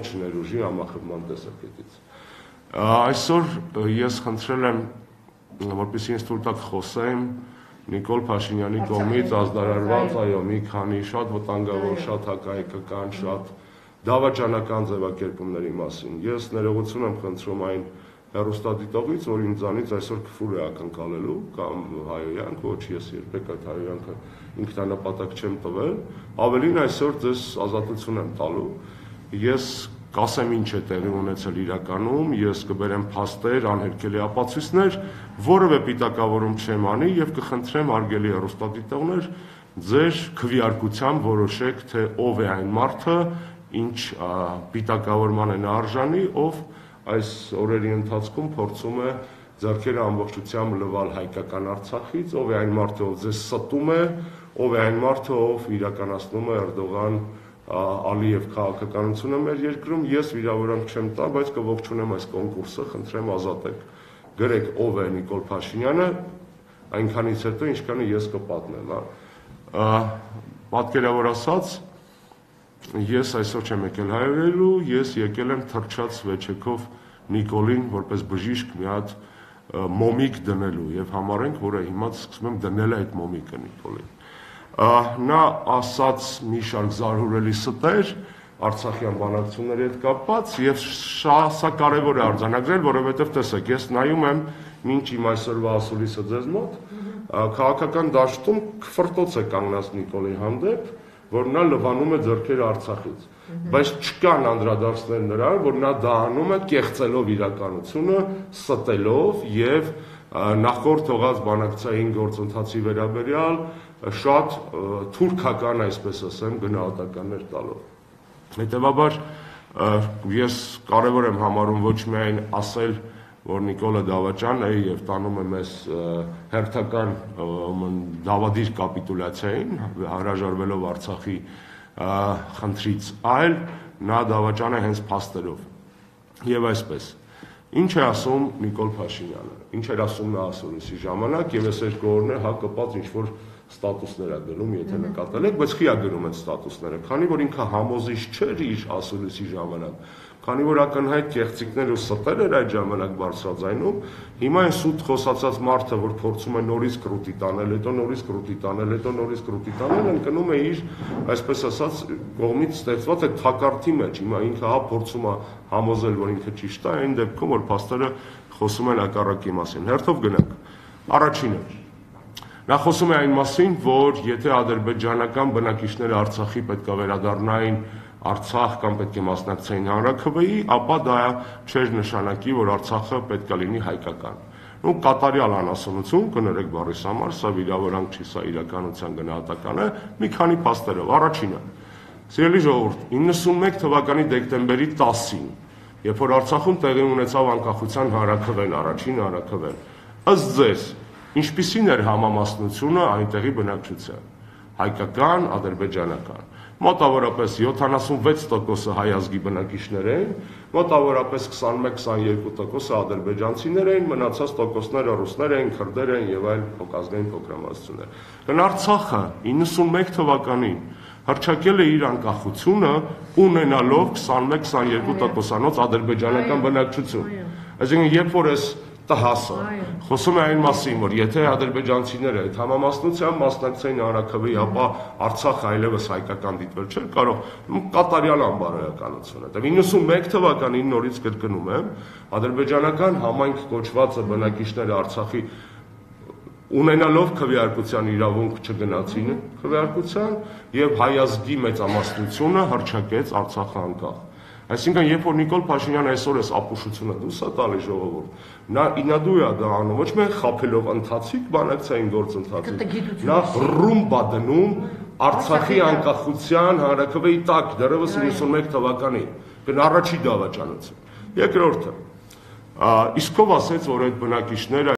ողջ ներուժի համախմբման տեսակետից։ Այսօր ես խնդրել եմ, որպեսզի ինձ թույլ տաք խոսեմ Նիկոլ Փաշինյանի կողմից ազդարարված, այո, մի քանի շատ վտանգավոր, շատ հակահայկական, շատ դավաճանական ձևակերպումների մասին։ Ես ներողություն եմ խնդրում այն հեռուստադիտողից, որ ինձանից այսօր քֆուր է ակնկալելու կամ հայոյանք, ոչ, ես երբեք այդ հայոյանքը ինքնանպատակ չեմ տվել, ավելին այսօր ձեզ ազատություն եմ տալու։ Ես կասեմ ինչ է տեղի ունեցել իրականում, ես կբերեմ փաստեր, անհերքելի ապացույցներ, որևէ պիտակավորում չեմ անի եւ կխնդրեմ արգելի հեռուստադիտողներ, ձեր քվեարկությամբ որոշեք, թե ով է այն մարդը, ինչ պիտակավորման է արժանի, ով այս օրերի ընթացքում փորձում է ձեռքերը ամբողջությամբ լվալ հայկական Արցախից, ով է այն մարդը, ով ձեզ ստում է, ով է այն մարդը, ով իրականացնում է Էրդողան Ալիև քաղաքականությունը մեր երկրում, ես վիրավորանք չեմ տա, բայց կողջունեմ այս կոնկուրսը, խնդրեմ ազատեք։ Գրեք ով է Նիկոլ Փաշինյանը, այնքանից հետո ինչքանը ես կպատնեմ, Պատկերավոր ասած, ես այսօր չեմ եկել հայերելու, ես եկել եմ թռչած վեճեքով Նիկոլին որպես բժիշկ մի հատ մոմիկ դնելու եւ համարենք, որը հիմա սկսում եմ դնել այդ մոմիկը Նիկոլին։ Նա ասաց մի շարք զարհուրելի ստեր Արցախյան բանակցությունների հետ կապված եւ սա կարեւոր է արձանագրել, որովհետեւ տեսեք, ես նայում եմ մինչ իմ այսօրվա ասուլիսը ձեզ մոտ, քաղաքական դաշտում քֆրտոց է կանգնած Նիկոլի հանդեպ, որ նա լվանում է ձեռքերը Արցախից, բայց չկան անդրադարձներ նրան, որ նա դա անում է կեղծելով իրականությունը, ստելով եւ նախորդ թողած բանակցային գործընթացի վերաբերյալ շատ թուրքական, այսպես ասեմ, գնահատականներ տալով։ Հետևաբար ես կարևոր եմ համարում ոչ միայն ասել, որ Նիկոլը դավաճան է եւ տանում է մեզ հերթական դավադիր կապիտուլյացիային, հրաժարվելով Արցախի խնդրից, այլ նա դավաճան է հենց փաստերով։ Եվ այսպես, ինչ է ասում Նիկոլ Փաշինյանը, ինչ էր ասում նա ասուլիսի ժամանակ, եւ այս երկու օրներ կապած ինչ-որ ստատուսներ է գրում, եթե նկատել եք, բայց խի է գրում այդ ստատուսները, քանի որ ինքը համոզիչ չէր իր ասուլիսի ժամանակ, քանի որ ակնհայտ կեղծիքներ ու ստեր էր այդ ժամանակ բարձրաձայնում, հիմա այն սուտ խոսացած մարդը, որ փորձում է նորից կրուտի տանել, հետո նորից կրուտի տանել, հետո նորից կրուտի տանել, ընկնում է իր, այսպես ասած, կողմից ստեղծված այդ թակարդի մեջ, հիմա ինքը հա փորձում է համոզել, որ ինքը ճիշտ է, այն դեպքում, որ փաստերը խոսում են հակառակի մասին։ Հերթով գնանք։ Առաջինը Նա խոսում է այն մասին, որ եթե ադրբեջանական բնակիչները Արցախի պետք է վերադառնային Արցախ կամ պետք է մասնակցեին հանրաքվեի, ապա դա չէր նշանակի, որ Արցախը պետք է լինի հայկական։ Ու կատարյալ անասունություն, կներեք բառիս համար, սա վիրավորանք չի, սա իրականության գնահատական է, մի քանի փաստերով։ Առաջինը, սիրելի ժողովուրդ, 91 թվականի դեկտեմբերի 10-ին, երբ որ Արցախում տեղի ունեցավ անկախության հանրաքվեն, առաջին հանրաքվեն, ըստ ձեզ ինչպիսին էր համամասնությունը այնտեղի բնակչության, հայկական, ադրբեջանական, մոտավորապես 76% հայ ազգի բնակիչներ էին, մոտավորապես 21-22% ադրբեջանցիներ էին, մնացած տոկոսները ռուսներ էին, քրդեր էին եւ այլ փոքազգային փոքրամասնություններ։ Արցախը 91 թվականին հռչակել է իր անկախությունը ունենալով 21-22% ադրբեջանական բնակչություն։ Այսինքն երբ որ ես տհասը խոսում է այն մասին, որ եթե ադրբեջանցիները այդ համամասնությամբ մասնակցեին հանրաքվեի, ապա Արցախը այլևս հայկական դիտվել չէր կարող, կատարյալ անբարոյականություն է։ 91 թվականին նորից կրկնում եմ, ադրբեջանական համայնք կոչվածը բնակիչները Արցախի ունենալով քվեարկության իրավունք չգնացին քվեարկության եւ հայ ազգի մեծամասնությունը հռչակեց Արցախը անկախ։ Այսինքն, երբ որ Նիկոլ Փաշինյանը այսօր էս ապուշությունը դուրս է տալիս ժողովուրդ, նա ինադու է դա անում, ոչ միայն խաբելով ընթացիկ բանակցային գործընթացից, նա ռումբա դնում Արցախի անկախության հանրաքվեի տակ, դեռևս 91 թվականին, առաջի դավաճանություն։ Երկրորդը, իսկ ով ասեց, որ այդ բնակիչները